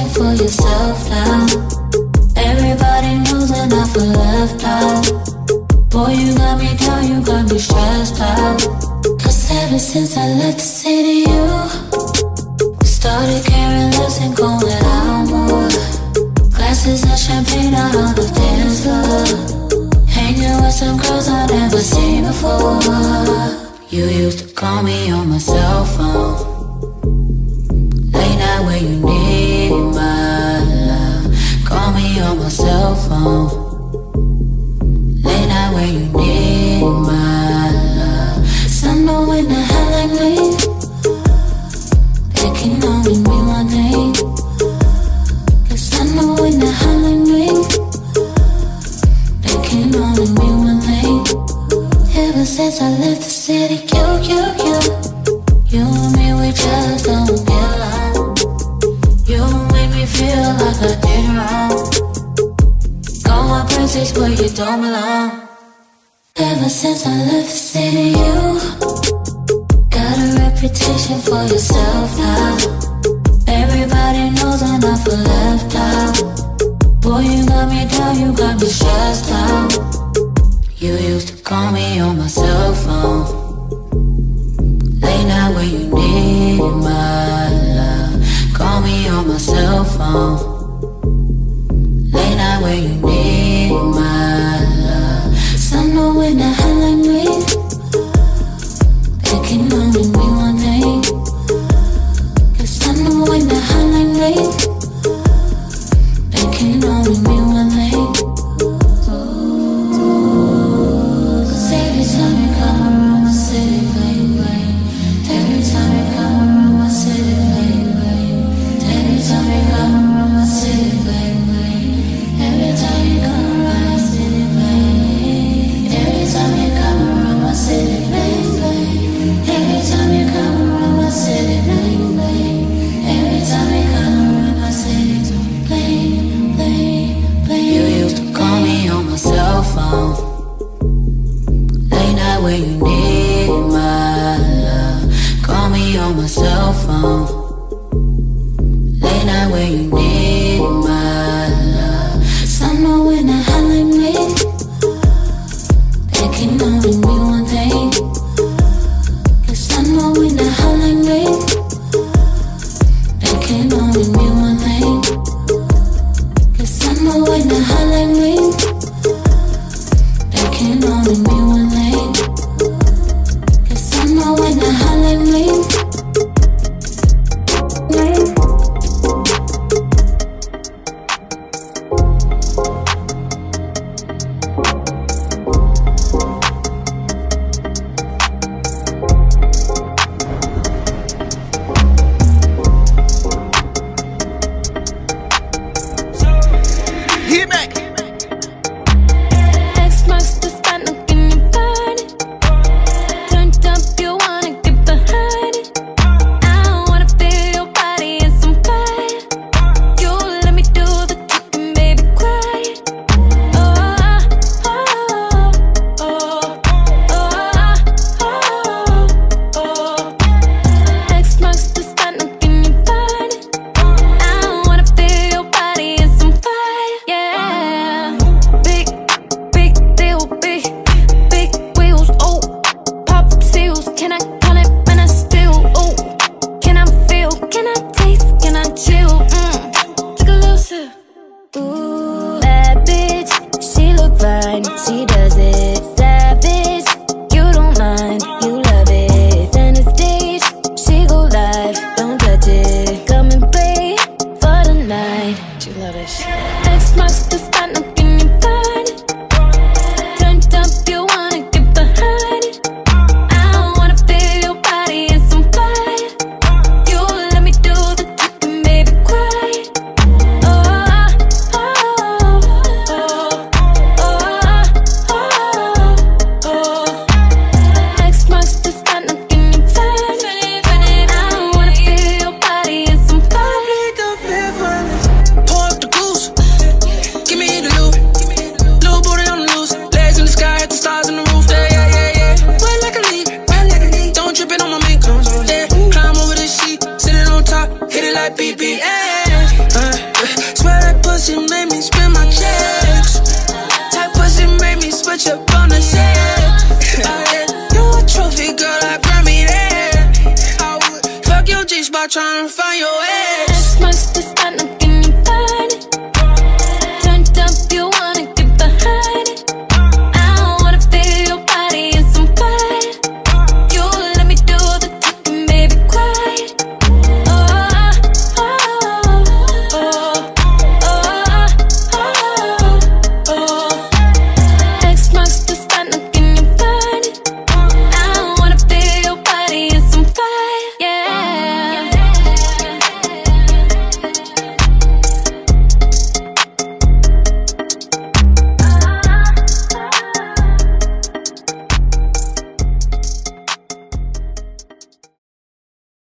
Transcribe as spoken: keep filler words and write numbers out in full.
for yourself now. Everybody knows and I feel left out. Boy, you got me down, you got me stressed out. Cause ever since I left the city, you started caring less and going out more. Glasses of champagne out on the dance floor, hanging with some girls I never seen before. You used to call me on my cell phone, late night when you need my love. Call me on my cell phone, late night when you need my love. Some know when the hell I mean, they can only mean one thing. Cause I know when the hell I mean, they can only mean one thing. Ever since I left the city, you, you, you You and me, we just don't get along. You make me feel like I did wrong. Going places where you don't belong. Ever since I left the city, you got a reputation for yourself now. Everybody knows I'm not for left out. Boy, you got me down, you got me stressed out. You used to call me on my cell phone, late night when you need my love. Call me on my cell phone, late night when you need my love. Some know when the hell I mean, they can only mean one thing. Cause I know when the hell I mean, they can only mean one thing. Cause every time you come around my city, bling bling. Every time you come around my city, bling bling. Every time you come around my city, bling bling. Every time you come around my city, bling. Every time you come around my city, bling bling. Every time you come around my city, bling bling. Every time you come around my city, bling bling bling. You used to call me on my cell phone, late night when you need my love. Call me on my cell phone, late night when you need my love. Some know when the hell I mean, they can only mean one thing. Cause I know when the hell I mean, they can only mean one thing. Cause I know when the hell I mean, they can only mean one thing. Cause I know when the hell I mean. X marks the spot, now can you find it? Turned up, you wanna get behind it. I don't wanna feel your body in some fire. You let me do the talking, baby, quiet. Oh, oh, oh, oh, oh, oh. X marks the spot, now can you find it? I don't wanna feel your body in some fire, yeah. Big, big deal, big, big wheels, oh. Pop seals, can I call it when I steal, oh. Can I feel, can I taste, can I chill, mm. Take a little sip. Ooh, bad bitch, she look fine, she does it. Savage, you don't mind, you love it. Center stage, she go live, don't touch it. Come and play for the night. She love that shit. X marks the spot, now can you find it? Turned up, you wanna get behind it. I don't wanna feel your body in some fire. You let me do the talking, baby, quiet. Oh, oh, oh, oh, oh, oh, oh. X marks the spot, now can you find it? I don't wanna feel your body in some fire. Pour up the goose, give me the loot. sip on the sand. You a trophy girl, I grab me there. I would fuck your G-spot trying to find your ass.